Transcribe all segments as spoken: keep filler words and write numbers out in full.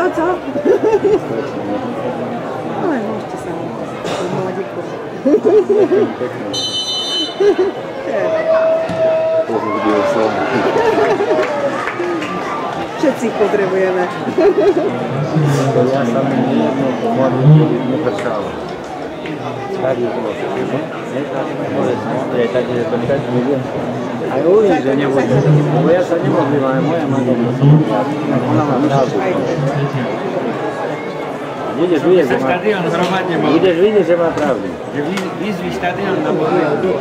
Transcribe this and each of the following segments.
co? Ale môžete sa mladíku. Všetci ich potrebujeme. Ja sa mi nejedno pomôžem, nepršalo. Tak je to všetko. Je tak, že to tak budem. Aj uvidí, že nebudem. Lebo ja sa nemodlím, ale moja manželka sa modlí. Ona má pravdu. Vidíš, vidíš, že má pravdu. Vidíš, vidíš, že má pravdu. Že vyzví štadión na modlitbu.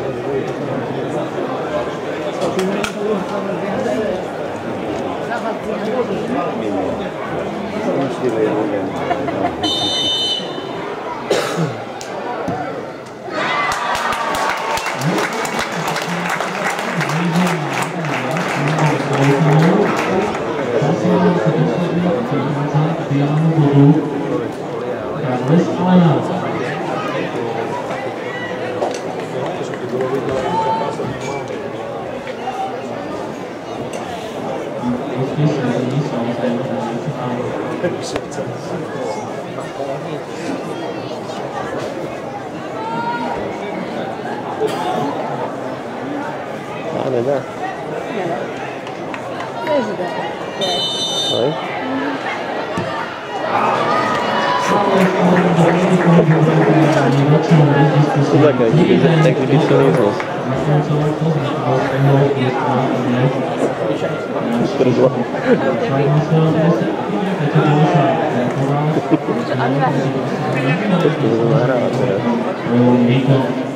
Ano da? President. Oi? Tudo aqui, aqui de exibicionismo. Perdoa.